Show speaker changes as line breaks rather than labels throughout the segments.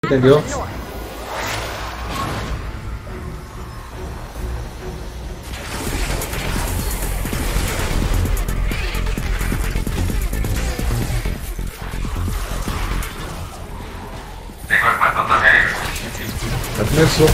entendeu? Já começou.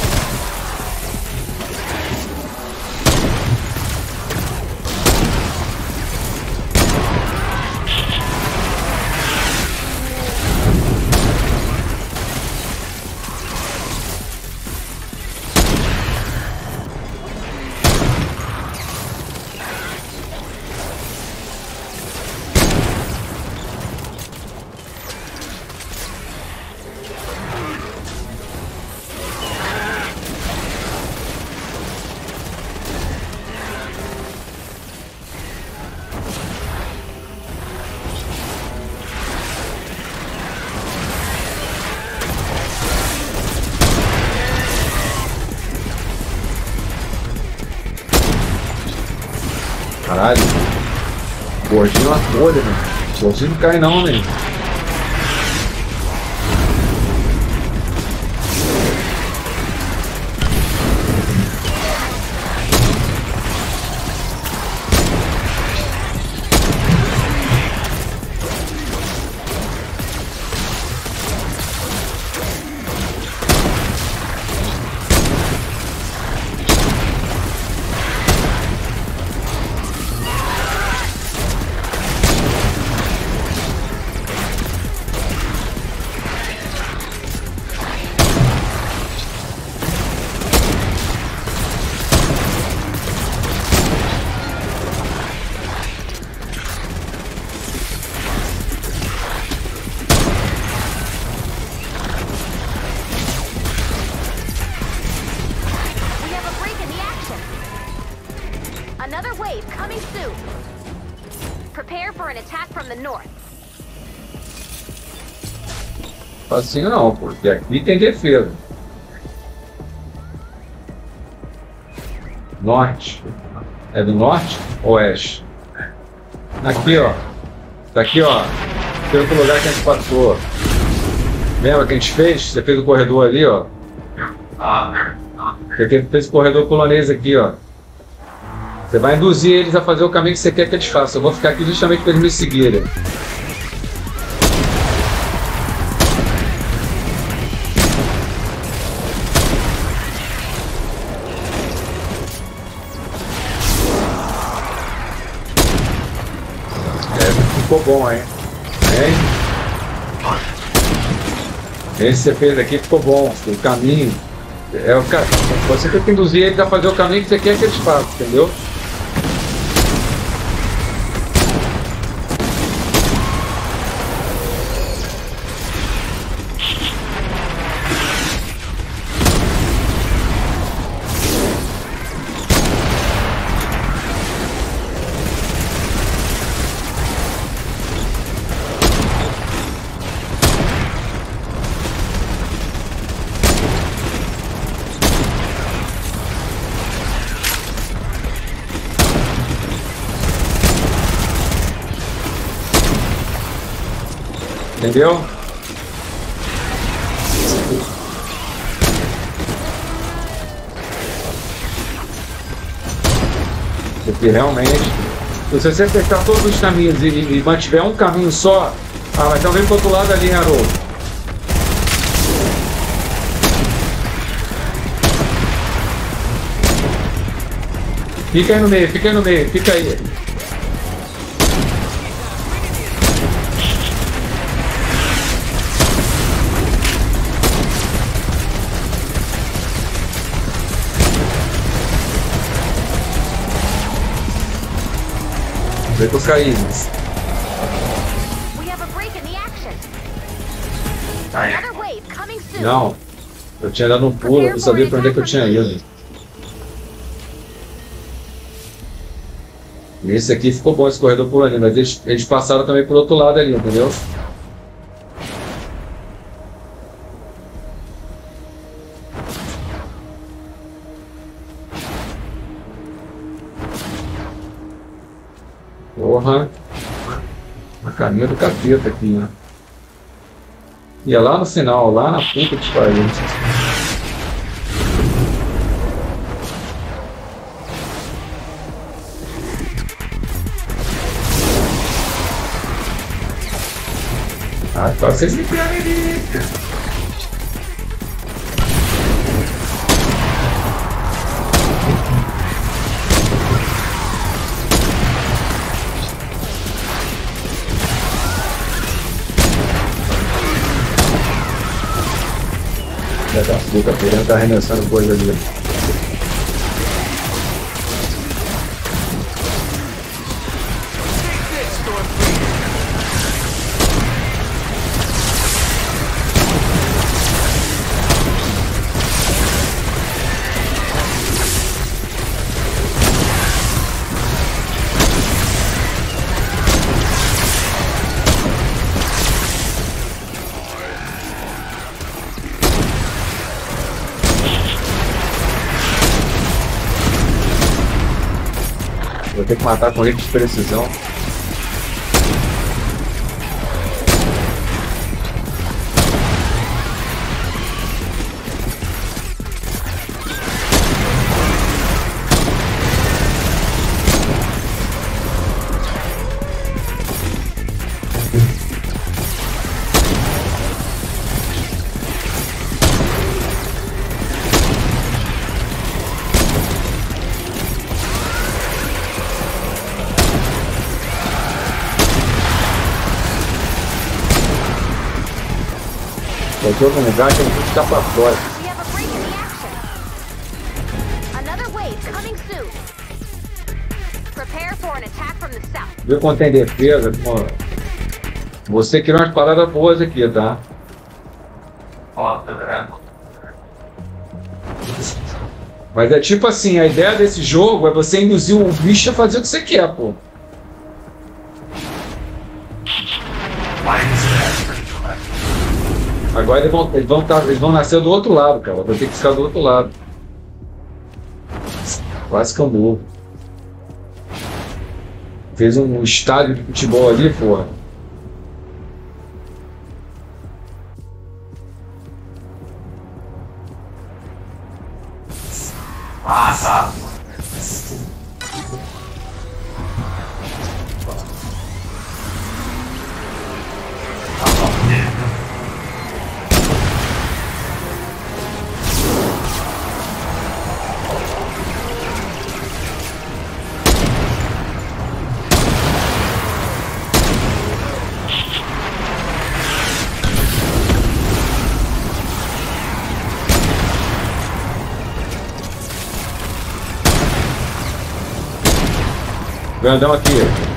Caralho. Gordinho uma folha, né? Gordinho não cai não, né?
Another wave coming soon. Prepare for an attack from the north.
Assim não, porque aqui tem defesa. Norte. É do norte? Oeste. Aqui, ó. Daqui, ó. Pelo lugar que a gente passou. Lembra que a gente fez? Você fez o corredor ali, ó. Você fez o corredor polonês aqui, ó. Você vai induzir eles a fazer o caminho que você quer que eles façam. Eu vou ficar aqui justamente para eles me seguirem. Ficou bom, hein? Esse você fez aqui ficou bom. O caminho. Você tem que induzir eles a fazer o caminho que você quer que eles façam, entendeu? Entendeu? Porque realmente, se você fechar todos os caminhos e mantiver um caminho só, mas então vem pro outro lado ali, Harold. Fica aí no meio, fica aí no meio, fica aí. Vem com os caídos. Não, eu tinha dado um pulo, eu não sabia pra onde é que eu tinha ido. Esse aqui ficou bom, esse corredor por ali, mas eles passaram também pro outro lado ali, entendeu? Porra, a caminho do capeta aqui, né? E é lá no final, lá na puta que pariu. Ah, então vocês me pegam ali. Já tá açúcar, querendo tá arremessando coisa ali. Vou ter que matar com ele de precisão. Eu tô num lugar que eu não vou ficar pra fora.
We have a break in the action. Another wave coming soon. Prepare for an attack from the south.
Viu quanto tem defesa? Mano. Você criou umas paradas boas aqui, tá? Mas é tipo assim, a ideia desse jogo é você induzir o bicho a fazer o que você quer, pô. Agora eles vão nascer do outro lado, cara. Vai ter que ficar do outro lado. Quase que eu morro. Fez um estádio de futebol ali, porra. Grandão aqui.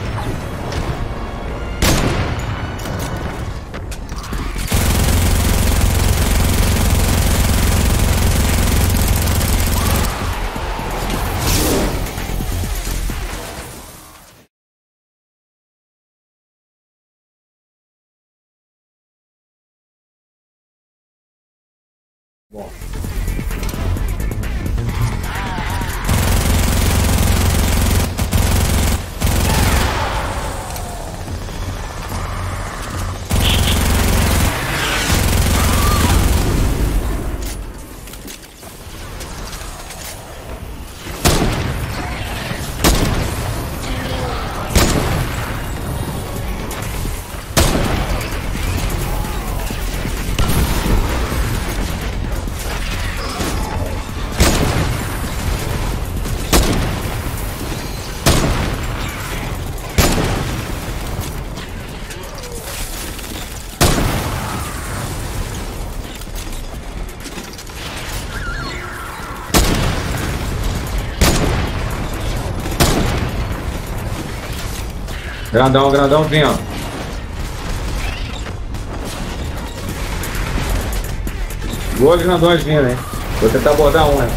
Bom. Grandão, grandão vindo. Dois grandões vindo, hein? Vou tentar abordar um, né?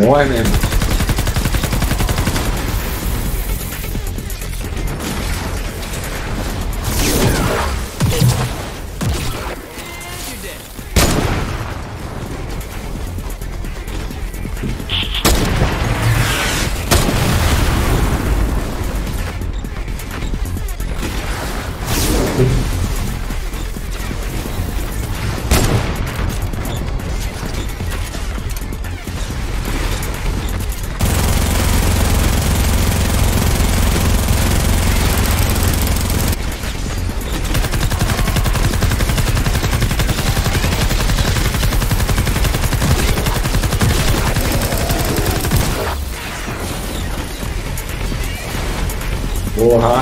Morre, né, irmão? Porra!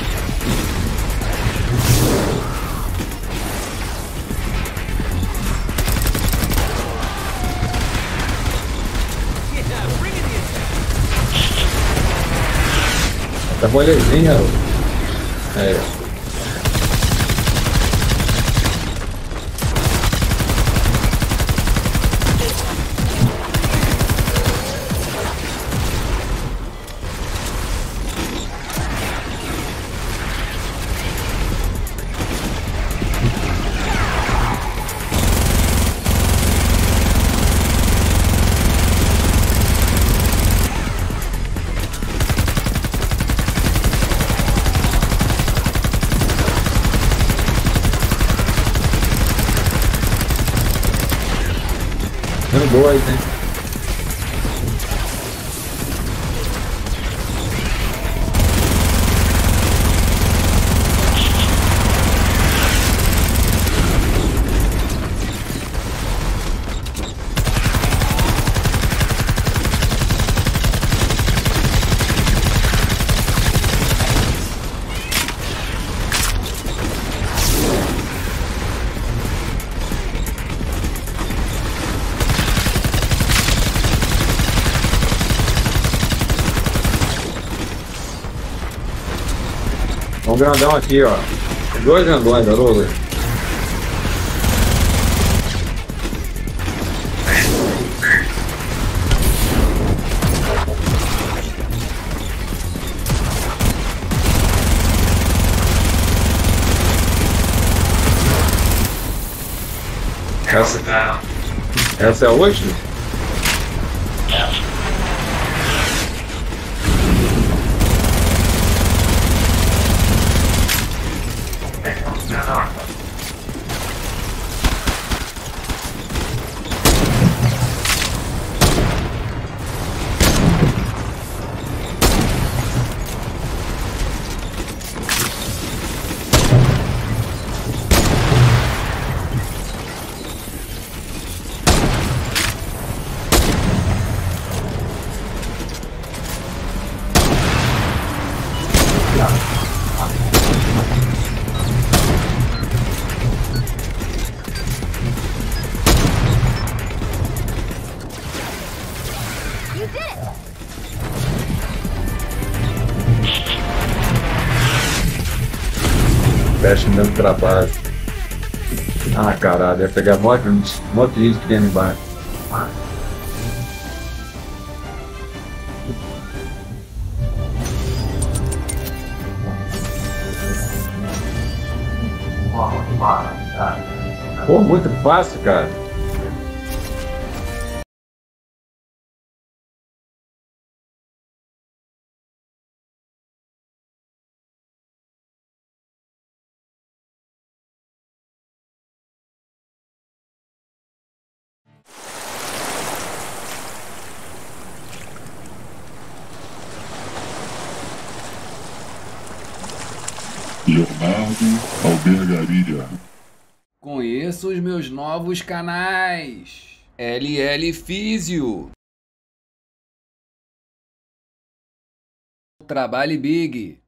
Tá molezinha, é. Dando dois, hein? Um grandão aqui, ó. Dois grandões, garoto. Essa é a última?
You did it!
Fecha no mesmo trabalho. Ah, caralho, deve pegar um monte de gente que tem ali embaixo. Pô, muito fácil, cara.
Leonardo Albergaria.
Conheça os meus novos canais. LL Físio. Trabalhe Big.